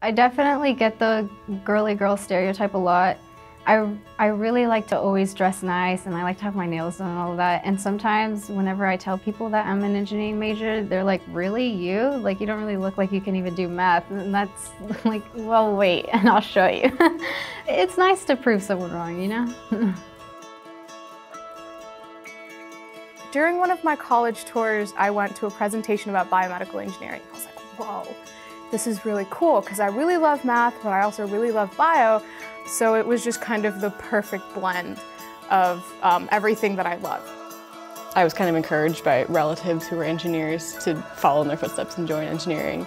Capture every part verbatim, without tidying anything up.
I definitely get the girly girl stereotype a lot. I, I really like to always dress nice, and I like to have my nails done and all of that. And sometimes whenever I tell people that I'm an engineering major, they're like, really, you? Like, you don't really look like you can even do math. And that's like, well, wait, and I'll show you. It's nice to prove someone wrong, you know? During one of my college tours, I went to a presentation about biomedical engineering. I was like, whoa, this is really cool, because I really love math, but I also really love bio. So it was just kind of the perfect blend of um, everything that I love. I was kind of encouraged by relatives who were engineers to follow in their footsteps and join engineering.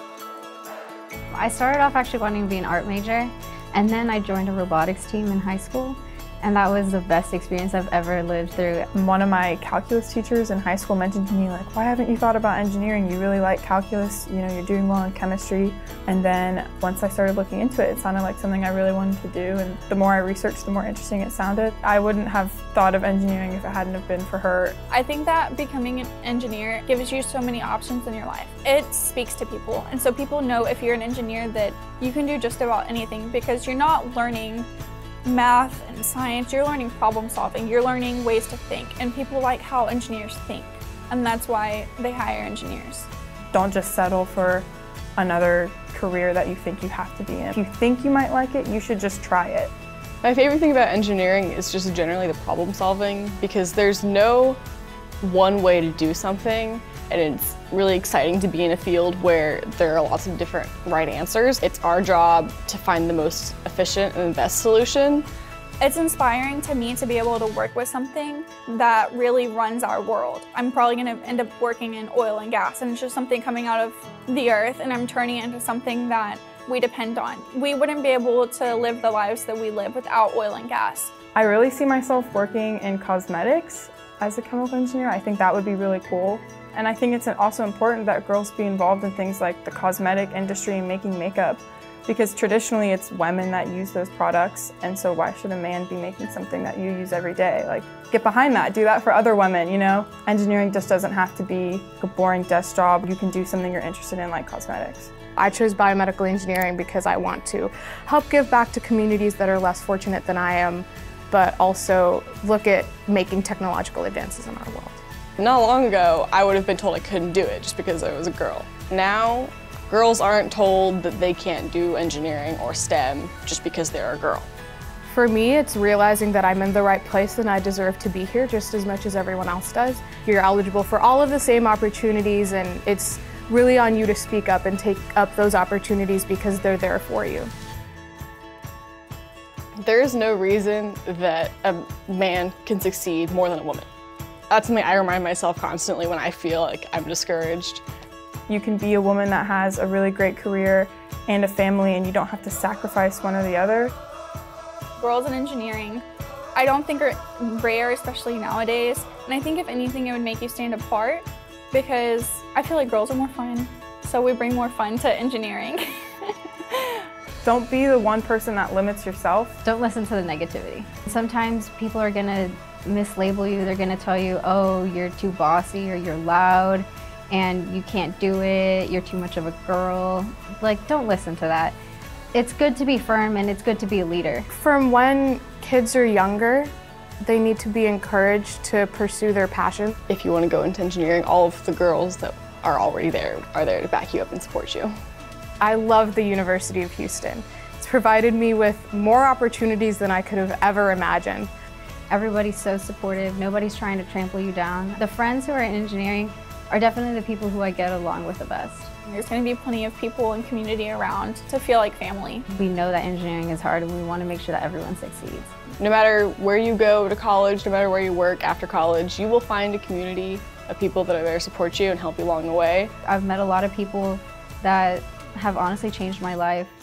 I started off actually wanting to be an art major, and then I joined a robotics team in high school. And that was the best experience I've ever lived through. One of my calculus teachers in high school mentioned to me, like, why haven't you thought about engineering? You really like calculus, you know, you're doing well in chemistry. And then once I started looking into it, it sounded like something I really wanted to do. And the more I researched, the more interesting it sounded. I wouldn't have thought of engineering if it hadn't have been for her. I think that becoming an engineer gives you so many options in your life. It speaks to people. And so people know if you're an engineer that you can do just about anything, because you're not learning math and science, you're learning problem solving, you're learning ways to think, and people like how engineers think, and that's why they hire engineers. Don't just settle for another career that you think you have to be in. If you think you might like it, you should just try it. My favorite thing about engineering is just generally the problem solving, because there's no one way to do something, and it's really exciting to be in a field where there are lots of different right answers. It's our job to find the most efficient and best solution. It's inspiring to me to be able to work with something that really runs our world. I'm probably going to end up working in oil and gas, and it's just something coming out of the earth, and I'm turning it into something that we depend on. We wouldn't be able to live the lives that we live without oil and gas. I really see myself working in cosmetics as a chemical engineer. I think that would be really cool. And I think it's also important that girls be involved in things like the cosmetic industry and making makeup, because traditionally it's women that use those products, and so why should a man be making something that you use every day? Like, get behind that, do that for other women, you know? Engineering just doesn't have to be a boring desk job. You can do something you're interested in, like cosmetics. I chose biomedical engineering because I want to help give back to communities that are less fortunate than I am, but also look at making technological advances in our world. Not long ago, I would have been told I couldn't do it just because I was a girl. Now, girls aren't told that they can't do engineering or STEM just because they're a girl. For me, it's realizing that I'm in the right place and I deserve to be here just as much as everyone else does. You're eligible for all of the same opportunities, and it's really on you to speak up and take up those opportunities because they're there for you. There is no reason that a man can succeed more than a woman. That's something I remind myself constantly when I feel like I'm discouraged. You can be a woman that has a really great career and a family, and you don't have to sacrifice one or the other. Girls in engineering, I don't think are rare, especially nowadays. And I think if anything, it would make you stand apart, because I feel like girls are more fun. So we bring more fun to engineering. Don't be the one person that limits yourself. Don't listen to the negativity. Sometimes people are gonna mislabel you. They're gonna tell you, oh, you're too bossy, or you're loud, and you can't do it, you're too much of a girl. Like, don't listen to that. It's good to be firm, and it's good to be a leader. From when kids are younger, they need to be encouraged to pursue their passion. If you want to go into engineering, all of the girls that are already there are there to back you up and support you. I love the University of Houston. It's provided me with more opportunities than I could have ever imagined. Everybody's so supportive. Nobody's trying to trample you down. The friends who are in engineering are definitely the people who I get along with the best. There's going to be plenty of people and community around to feel like family. We know that engineering is hard, and we want to make sure that everyone succeeds. No matter where you go to college, no matter where you work after college, you will find a community of people that are there to support you and help you along the way. I've met a lot of people that have honestly changed my life.